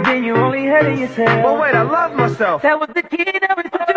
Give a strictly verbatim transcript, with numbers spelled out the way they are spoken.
then you're only hurting yourself. But wait, I love myself. That was the key to everything.